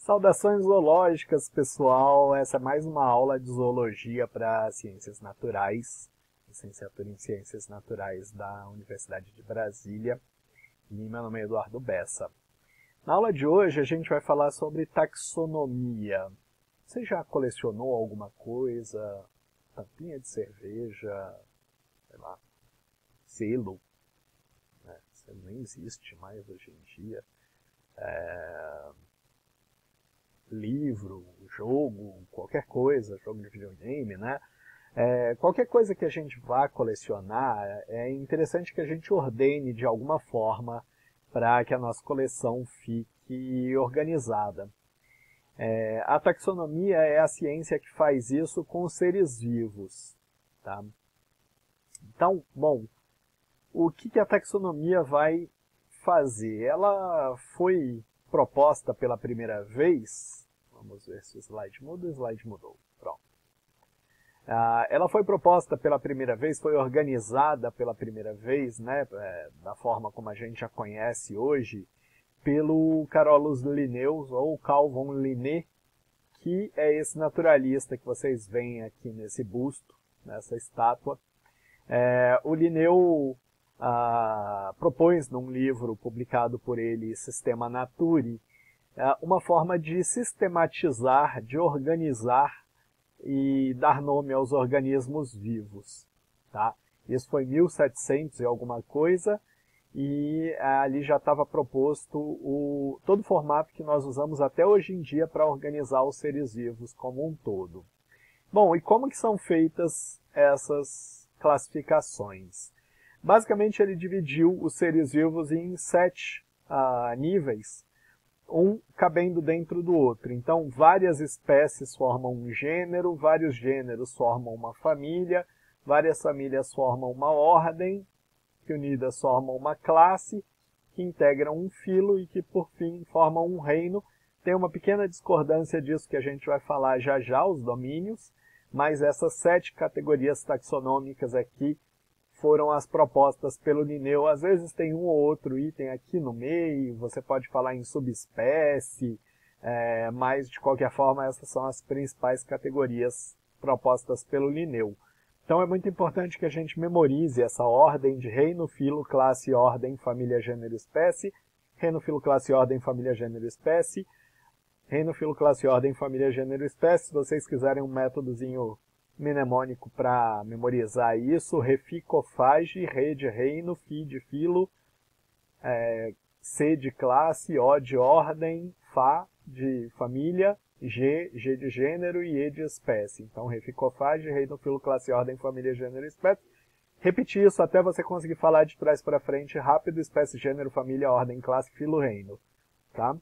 Saudações zoológicas, pessoal! Essa é mais uma aula de zoologia para ciências naturais, licenciatura em ciências naturais da Universidade de Brasília. E meu nome é Eduardo Bessa. Na aula de hoje a gente vai falar sobre taxonomia. Você já colecionou alguma coisa? Tampinha de cerveja, sei lá, selo, né? Selo nem existe mais hoje em dia. Livro, jogo, qualquer coisa, jogo de videogame, né? Qualquer coisa que a gente vá colecionar, é interessante que a gente ordene de alguma forma para que a nossa coleção fique organizada. A taxonomia é a ciência que faz isso com os seres vivos. Tá? Então, bom, o que a taxonomia vai fazer? Ela foi proposta pela primeira vez, vamos ver se o slide muda, o slide mudou, pronto. Ela foi proposta pela primeira vez, foi organizada pela primeira vez, né, da forma como a gente a conhece hoje, pelo Carolus Linnaeus, ou Carl von Linné, que é esse naturalista que vocês veem aqui nesse busto, nessa estátua. O Linneu propôs num livro publicado por ele, Systema Naturae, uma forma de sistematizar, de organizar e dar nome aos organismos vivos. Tá? Isso foi em 1700 e alguma coisa, e ali já estava proposto todo o formato que nós usamos até hoje em dia para organizar os seres vivos como um todo. Bom, e como que são feitas essas classificações? Basicamente, ele dividiu os seres vivos em 7 níveis, um cabendo dentro do outro. Então, várias espécies formam um gênero, vários gêneros formam uma família, várias famílias formam uma ordem, que unidas formam uma classe, que integram um filo e que, por fim, formam um reino. Tem uma pequena discordância disso que a gente vai falar já já, os domínios, mas essas 7 categorias taxonômicas aqui foram as propostas pelo Linneu. Às vezes tem um ou outro item aqui no meio, você pode falar em subespécie, mas de qualquer forma essas são as principais categorias propostas pelo Linneu. Então é muito importante que a gente memorize essa ordem de reino, filo, classe, ordem, família, gênero, espécie, reino, filo, classe, ordem, família, gênero, espécie, reino, filo, classe, ordem, família, gênero, espécie. Se vocês quiserem um métodozinho mnemônico para memorizar isso, reficofage, re de reino, fi de filo, C de classe, O de ordem, Fa de família, G de gênero e E de espécie. Então, reficofage, reino, filo, classe, ordem, família, gênero e espécie. Repetir isso até você conseguir falar de trás para frente rápido: espécie, gênero, família, ordem, classe, filo, reino. Tá?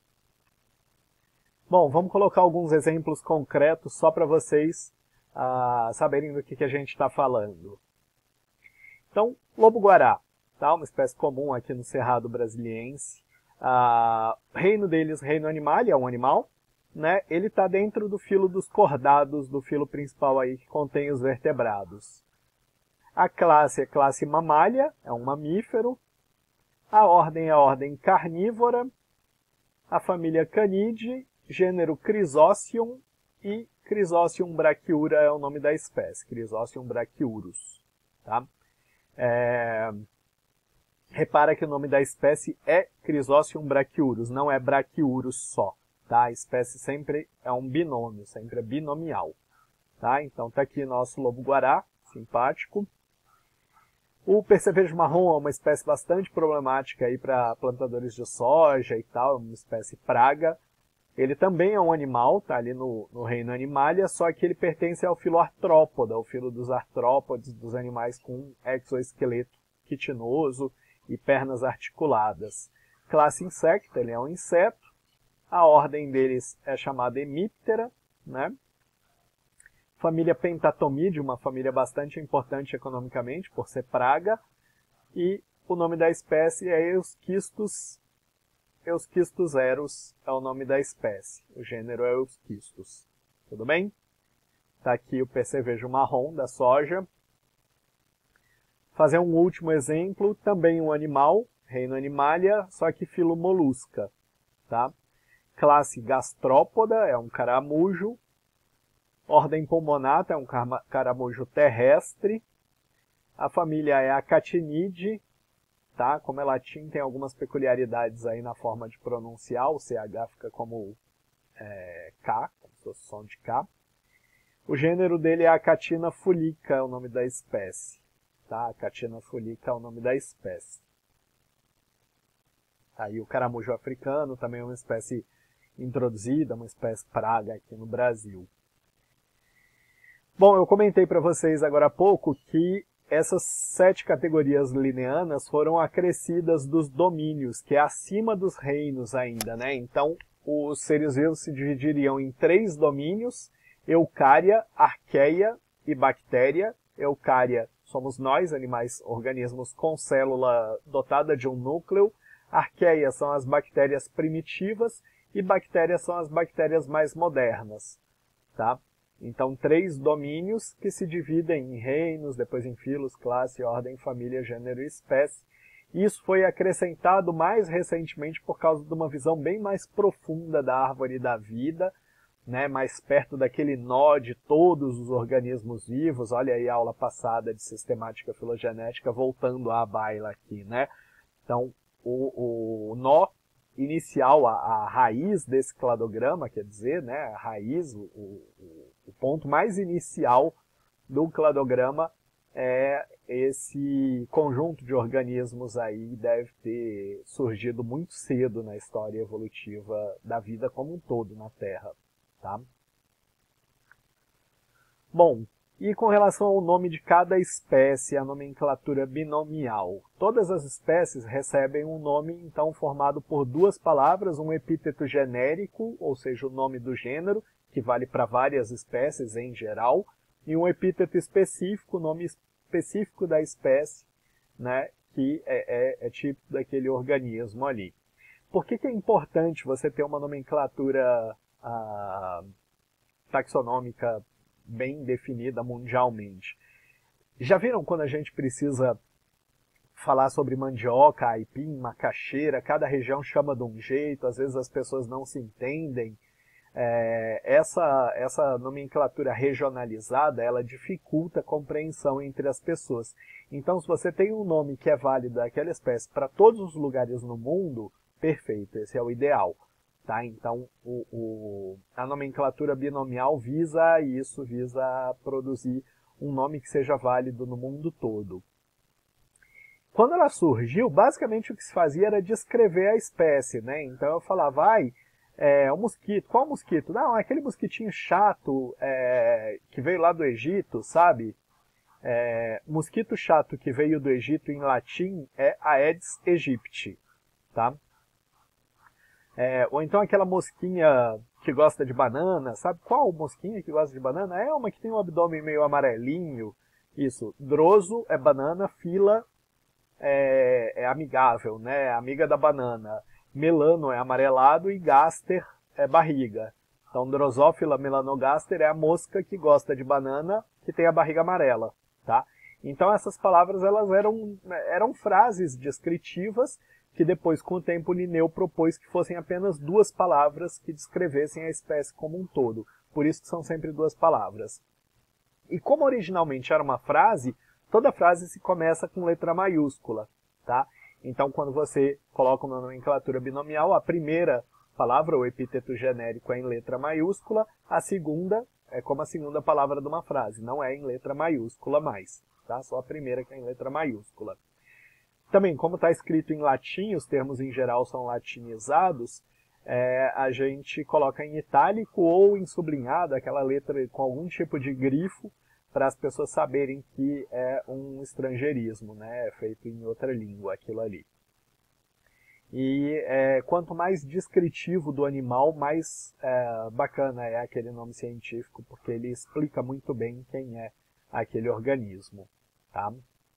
Bom, vamos colocar alguns exemplos concretos só para vocês saberem do que a gente está falando. Então, lobo-guará, tá? Uma espécie comum aqui no Cerrado Brasiliense. Reino deles, reino animalia, é um animal, né? Ele está dentro do filo dos cordados, do filo principal aí que contém os vertebrados. A classe é classe mamália, é um mamífero. A ordem é a ordem carnívora. A família Canidae, gênero Chrysocium, e Chrysocium brachiura é o nome da espécie, Chrysocium brachiurus. Tá? Repara que o nome da espécie é Chrysocium brachiurus, não é brachiurus só. Tá? A espécie sempre é um binômio, sempre é binomial. Tá? Então está aqui nosso lobo-guará, simpático. O percevejo marrom é uma espécie bastante problemática para plantadores de soja e tal, é uma espécie praga. Ele também é um animal, está ali no reino animalia, só que ele pertence ao filo artrópoda, ao filo dos artrópodes, dos animais com exoesqueleto quitinoso e pernas articuladas. Classe insecta, ele é um inseto. A ordem deles é chamada Hemiptera, né? Família Pentatomidae, uma família bastante importante economicamente, por ser praga. E o nome da espécie é Euschistus. Euschistus eros é o nome da espécie. O gênero é Euschistus. Tudo bem? Está aqui o percevejo marrom da soja. Fazer um último exemplo, também um animal, reino animalia, só que filo molusca. Tá? Classe Gastrópoda, é um caramujo. Ordem Pulmonata, é um caramujo terrestre. A família é Acatinidae, tá? Como é latim, tem algumas peculiaridades aí na forma de pronunciar. O CH fica como K, como se fosse som de K. O gênero dele é Acatina fulica, é o nome da espécie. Tá? Acatina fulica é o nome da espécie. Aí o caramujo africano também é uma espécie introduzida, uma espécie praga aqui no Brasil. Bom, eu comentei para vocês agora há pouco que essas 7 categorias linneanas foram acrescidas dos domínios, que é acima dos reinos ainda, né? Então, os seres vivos se dividiriam em 3 domínios: Eucária, Arqueia e Bactéria. Eucária somos nós, animais, organismos com célula dotada de um núcleo. Arqueia são as bactérias primitivas e bactérias são as bactérias mais modernas, tá? Então, 3 domínios que se dividem em reinos, depois em filos, classe, ordem, família, gênero e espécie. Isso foi acrescentado mais recentemente por causa de uma visão bem mais profunda da árvore da vida, né, mais perto daquele nó de todos os organismos vivos. Olha aí a aula passada de sistemática filogenética, voltando à baila aqui, né? Então, o nó inicial, a raiz desse cladograma, quer dizer, né, a raiz, o ponto mais inicial do cladograma é esse conjunto de organismos aí, deve ter surgido muito cedo na história evolutiva da vida como um todo na Terra. Tá? Bom, e com relação ao nome de cada espécie, a nomenclatura binomial. Todas as espécies recebem um nome, então, formado por 2 palavras, um epíteto genérico, ou seja, o nome do gênero, que vale para várias espécies em geral, e um epíteto específico, o nome específico da espécie, né, que é típico daquele organismo ali. Por que é importante você ter uma nomenclatura taxonômica bem definida mundialmente? Já viram quando a gente precisa falar sobre mandioca, aipim, macaxeira, cada região chama de um jeito, às vezes as pessoas não se entendem. Essa nomenclatura regionalizada, ela dificulta a compreensão entre as pessoas. Então, se você tem um nome que é válido daquela espécie para todos os lugares no mundo, perfeito, esse é o ideal. Tá? Então, a nomenclatura binomial visa isso, visa produzir um nome que seja válido no mundo todo. Quando ela surgiu, basicamente o que se fazia era descrever a espécie, né? Então eu falava, o mosquito, qual mosquito? Não, aquele mosquitinho chato que veio lá do Egito, sabe? Mosquito chato que veio do Egito em latim é Aedes aegypti, tá? Ou então aquela mosquinha que gosta de banana, sabe qual mosquinha que gosta de banana? É uma que tem um abdômen meio amarelinho. Isso, droso é banana, fila é amigável, né? Amiga da banana. Melano é amarelado e gaster é barriga. Então, Drosophila melanogaster é a mosca que gosta de banana, que tem a barriga amarela, tá? Então, essas palavras elas eram frases descritivas que depois, com o tempo, Linneu propôs que fossem apenas 2 palavras que descrevessem a espécie como um todo. Por isso que são sempre 2 palavras. E como originalmente era uma frase, toda frase se começa com letra maiúscula, tá? Então, quando você coloca uma nomenclatura binomial, a primeira palavra, o epíteto genérico, é em letra maiúscula, a segunda é como a segunda palavra de uma frase, não é em letra maiúscula mais, tá? Só a primeira que é em letra maiúscula. Também, como está escrito em latim, os termos em geral são latinizados, a gente coloca em itálico ou em sublinhado, aquela letra com algum tipo de grifo, para as pessoas saberem que é um estrangeirismo, né? É feito em outra língua, aquilo ali. E quanto mais descritivo do animal, mais bacana é aquele nome científico, porque ele explica muito bem quem é aquele organismo, tá?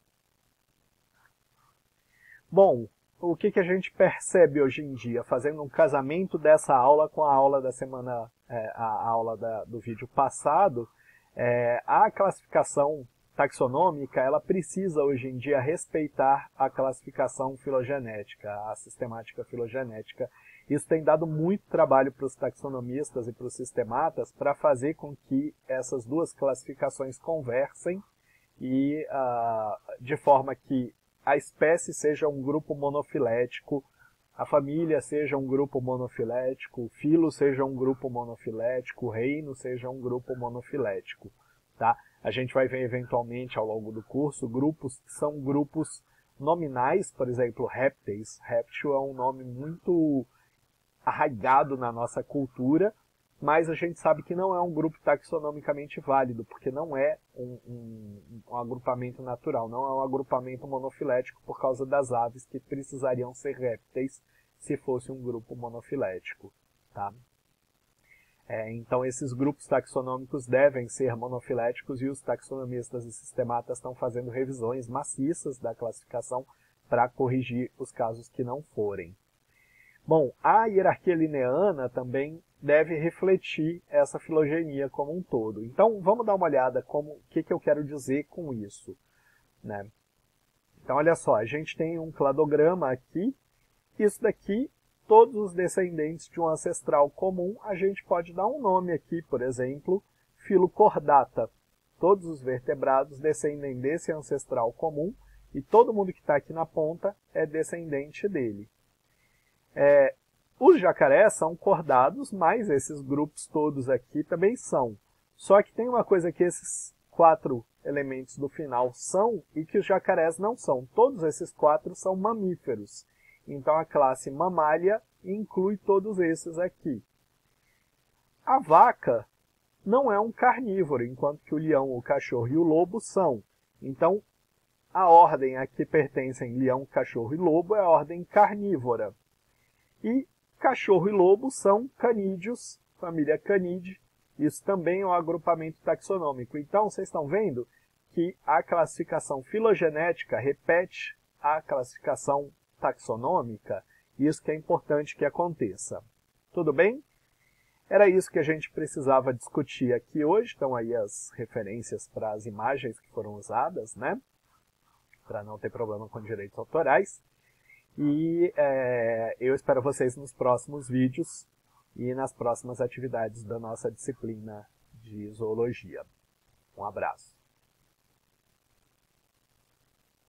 Bom, o que a gente percebe hoje em dia, fazendo um casamento dessa aula com a aula da semana, a aula do vídeo passado, a classificação taxonômica, ela precisa hoje em dia respeitar a classificação filogenética, a sistemática filogenética Isso tem dado muito trabalho para os taxonomistas e para os sistematas para fazer com que essas duas classificações conversem e de forma que a espécie seja um grupo monofilético, a família seja um grupo monofilético, o filo seja um grupo monofilético, o reino seja um grupo monofilético. Tá? A gente vai ver eventualmente ao longo do curso grupos que são grupos nominais, por exemplo, répteis. Réptil é um nome muito arraigado na nossa cultura, mas a gente sabe que não é um grupo taxonomicamente válido, porque não é um agrupamento natural, não é um agrupamento monofilético por causa das aves que precisariam ser répteis se fosse um grupo monofilético. Tá? Então esses grupos taxonômicos devem ser monofiléticos e os taxonomistas e sistematas estão fazendo revisões maciças da classificação para corrigir os casos que não forem. Bom, a hierarquia linneana também deve refletir essa filogenia como um todo. Então, vamos dar uma olhada o que eu quero dizer com isso. Né? Então, olha só, a gente tem um cladograma aqui. Isso daqui, todos os descendentes de um ancestral comum, a gente pode dar um nome aqui, por exemplo, Filocordata. Todos os vertebrados descendem desse ancestral comum e todo mundo que está aqui na ponta é descendente dele. Os jacarés são cordados, mas esses grupos todos aqui também são. Só que tem uma coisa que esses 4 elementos do final são e que os jacarés não são. Todos esses 4 são mamíferos. Então a classe mamália inclui todos esses aqui. A vaca não é um carnívoro, enquanto que o leão, o cachorro e o lobo são. Então a ordem a que pertencem leão, cachorro e lobo é a ordem carnívora. E cachorro e lobo são canídeos, família Canidae. Isso também é um agrupamento taxonômico. Então, vocês estão vendo que a classificação filogenética repete a classificação taxonômica. Isso que é importante que aconteça. Tudo bem? Era isso que a gente precisava discutir aqui hoje. Estão aí as referências para as imagens que foram usadas, né? Para não ter problema com direitos autorais. E eu espero vocês nos próximos vídeos e nas próximas atividades da nossa disciplina de zoologia. Um abraço.